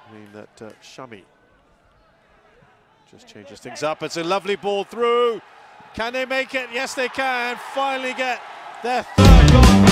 mean that Shami just changes things up. It's a lovely ball through. Can they make it? Yes, they can. Finally get their third goal.